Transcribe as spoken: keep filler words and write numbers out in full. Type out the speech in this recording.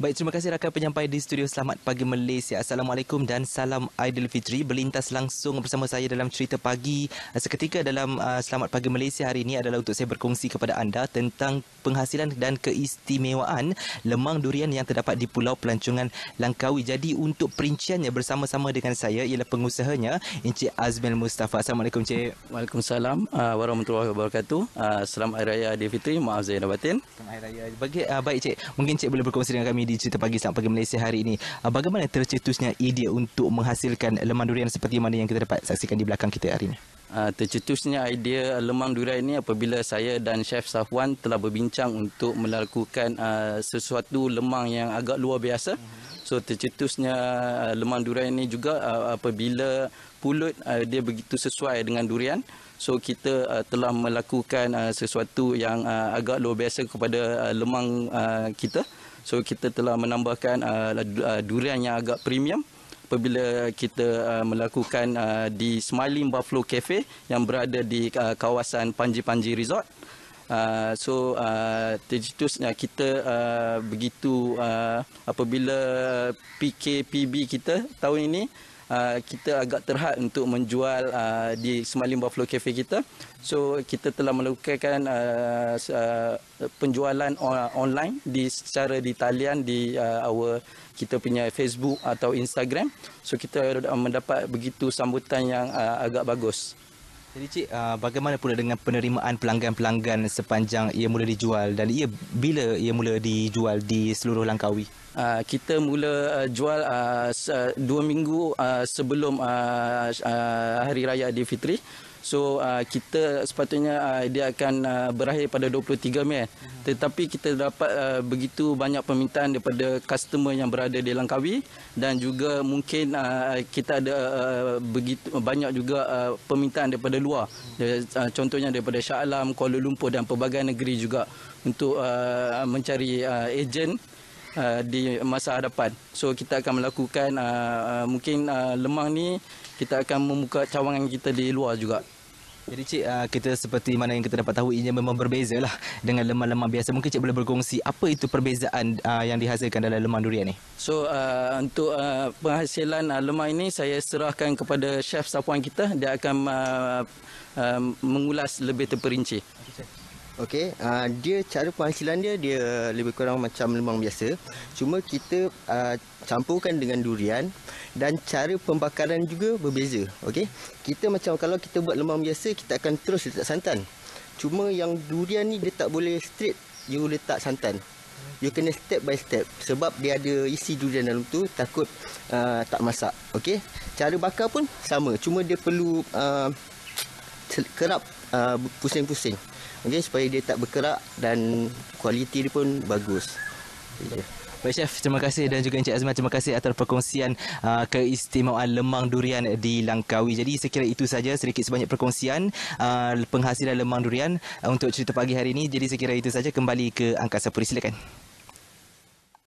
Baik, terima kasih rakan penyampai di studio Selamat Pagi Malaysia. Assalamualaikum dan salam Aidilfitri. Berlintas langsung bersama saya dalam cerita pagi seketika dalam uh, Selamat Pagi Malaysia hari ini adalah untuk saya berkongsi kepada anda tentang penghasilan dan keistimewaan lemang durian yang terdapat di Pulau Pelancongan Langkawi. Jadi untuk perinciannya bersama-sama dengan saya ialah pengusahanya Encik Azmil Mustafa. Assalamualaikum Encik. Waalaikumsalam uh, warahmatullahi wabarakatuh. Uh, selamat Hari Raya Aidilfitri. Maaf zahir dan batin. Selamat Hari Raya. Bagi uh, baik Encik, mungkin Encik boleh berkongsi dengan kami di cerita pagi Selamat Pagi Malaysia hari ini. Bagaimana tercetusnya idea untuk menghasilkan lemang durian seperti mana yang kita dapat saksikan di belakang kita hari ini? Uh, tercetusnya idea lemang durian ini apabila saya dan Chef Safwan telah berbincang untuk melakukan uh, sesuatu lemang yang agak luar biasa. So tercetusnya uh, lemang durian ini juga uh, apabila pulut uh, dia begitu sesuai dengan durian. So kita uh, telah melakukan uh, sesuatu yang uh, agak luar biasa kepada uh, lemang uh, kita. So kita telah menambahkan uh, durian yang agak premium apabila kita uh, melakukan uh, di Smiling Buffalo Cafe yang berada di uh, kawasan Panji Panji Resort. Uh, so uh, tercetusnya kita uh, begitu uh, apabila P K P B kita tahun ini uh, kita agak terhad untuk menjual uh, di Smiling Buffalo Cafe kita. So kita telah melakukan uh, uh, penjualan online di secara di talian di uh, our kita punya Facebook atau Instagram. So kita mendapat begitu sambutan yang uh, agak bagus. Jadi Cik, uh, bagaimana pula dengan penerimaan pelanggan-pelanggan sepanjang ia mula dijual dan ia bila ia mula dijual di seluruh Langkawi? Uh, kita mula uh, jual uh, dua minggu uh, sebelum uh, uh, Hari Raya Aidilfitri. So uh, kita sepatutnya uh, dia akan uh, berakhir pada dua puluh tiga Mei. Tetapi kita dapat uh, begitu banyak permintaan daripada customer yang berada di Langkawi dan juga mungkin uh, kita ada uh, begitu banyak juga uh, permintaan daripada luar. Uh, contohnya daripada Shah Alam, Kuala Lumpur dan pelbagai negeri juga untuk uh, mencari uh, ejen uh, di masa hadapan. So kita akan melakukan uh, uh, mungkin uh, lemang ni kita akan membuka cawangan kita di luar juga. Jadi Cik, uh, kita seperti mana yang kita dapat tahu ianya memang berbeza lah dengan lemang-lemang biasa. Mungkin Cik boleh berkongsi apa itu perbezaan uh, yang dihasilkan dalam lemang durian ni? So uh, untuk uh, penghasilan uh, lemang ini saya serahkan kepada Chef Safwan kita. Dia akan uh, uh, mengulas lebih terperinci. Okey, uh, dia cara penghasilan dia dia lebih kurang macam lemang biasa. Cuma kita uh, campurkan dengan durian dan cara pembakaran juga berbeza. Okey. Kita macam kalau kita buat lemang biasa kita akan terus letak santan. Cuma yang durian ni dia tak boleh straight you letak santan. You kena step by step sebab dia ada isi durian dalam tu, takut uh, tak masak. Okey. Cara bakar pun sama, cuma dia perlu uh, kerap uh, pusing-pusing. Okey, supaya dia tak berkerak dan kualiti dia pun bagus. Baik Chef, terima kasih dan juga Encik Azman, terima kasih atas perkongsian uh, keistimewaan lemang durian di Langkawi. Jadi saya kira itu saja sedikit sebanyak perkongsian uh, penghasilan lemang durian uh, untuk cerita pagi hari ini. Jadi saya kira itu saja, kembali ke Angkasa Puri, silakan.